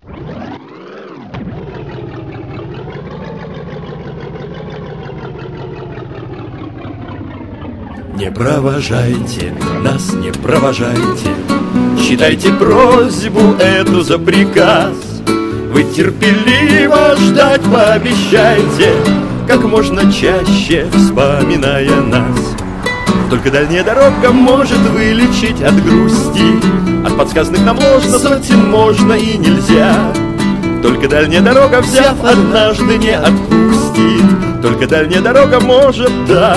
Не провожайте нас, не провожайте, считайте просьбу эту за приказ. Вы терпеливо ждать пообещайте, как можно чаще вспоминая нас. Только дальняя дорога может вылечить от грусти, от подсказанных нам ложно сотен можно и нельзя. Только дальняя дорога, взяв однажды, не отпустит. Только дальняя дорога может, да,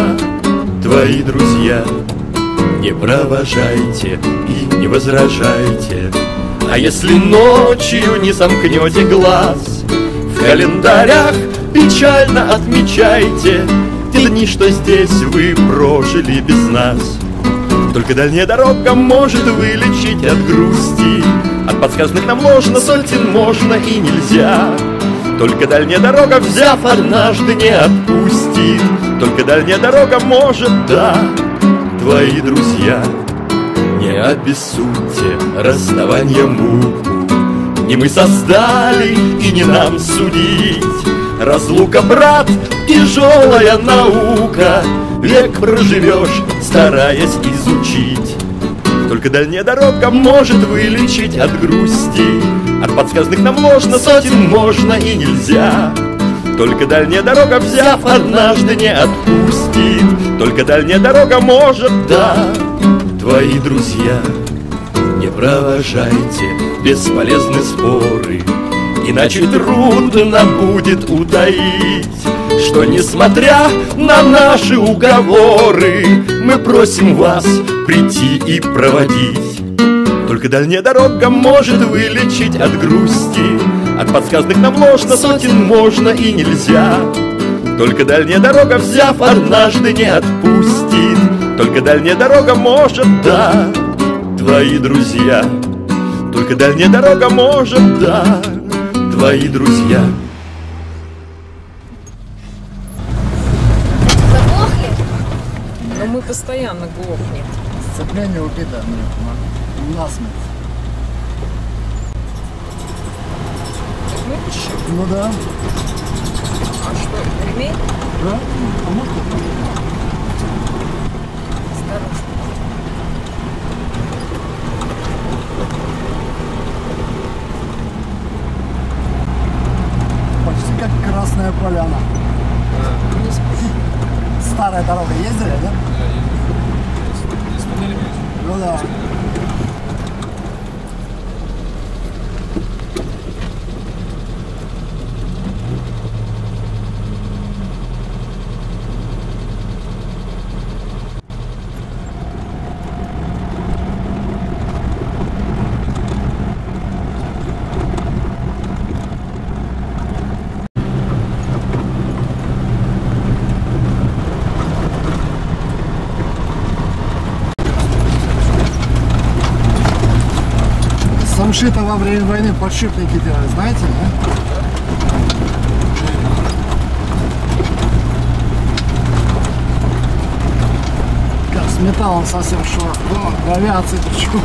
твои друзья. Не провожайте и не возражайте, а если ночью не сомкнете глаз, в календарях печально отмечайте те дни, что здесь вы прожили без нас. Только дальняя дорога может вылечить от грусти, от подсказанных нам ложно сотен можно и нельзя. Только дальняя дорога, взяв однажды, не отпустит. Только дальняя дорога может, да, твои друзья. Не обессудьте расставание муку, не мы создали и не нам судить. Разлука, брат, тяжелая наука, век проживешь, стараясь изучить. Только дальняя дорога может вылечить от грусти, от подсказанных нам ложно сотен можно и нельзя. Только дальняя дорога, взяв однажды, не отпустит. Только дальняя дорога может, да, твои друзья. Не провожайте бесполезны споры, иначе трудно будет утаить, что несмотря на наши уговоры, мы просим вас прийти и проводить. Только дальняя дорога может вылечить от грусти, от подсказанных нам ложно сотен можно и нельзя. Только дальняя дорога, взяв однажды, не отпустит. Только дальняя дорога может, да, твои друзья. Только дальняя дорога может, да, твои друзья. Заглохли? Но мы постоянно глохнем. Сцепление убито насмерть. Ну да. А что, ремень? Да? А может? Осторожно. Почти как Красная Поляна. Старая дорога ездили, да? Ну да. Самшита во время войны подшипники делали, знаете, да? Как с металлом совсем шорох. О, авиация, чё?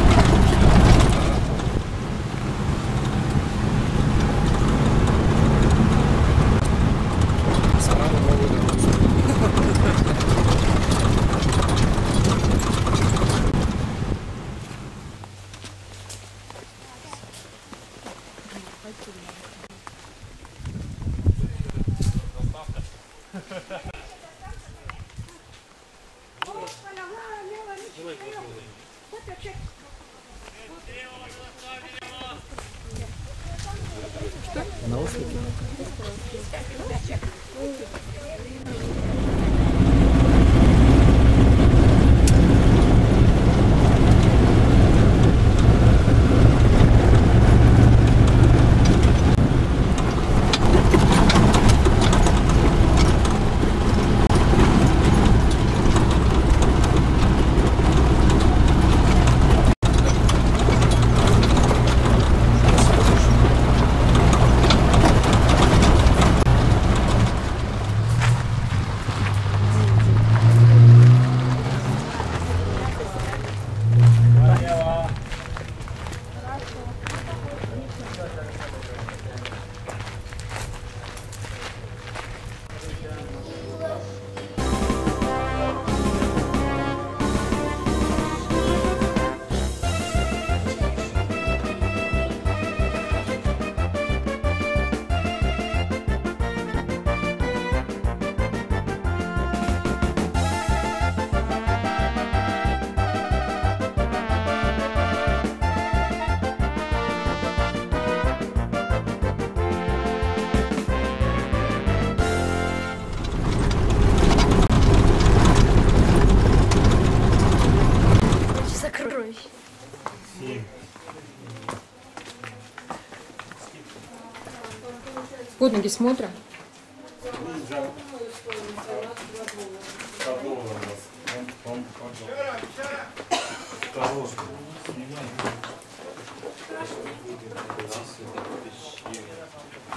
Под ноги смотрим.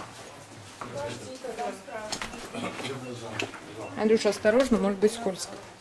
Андрюша, осторожно, может быть скользко.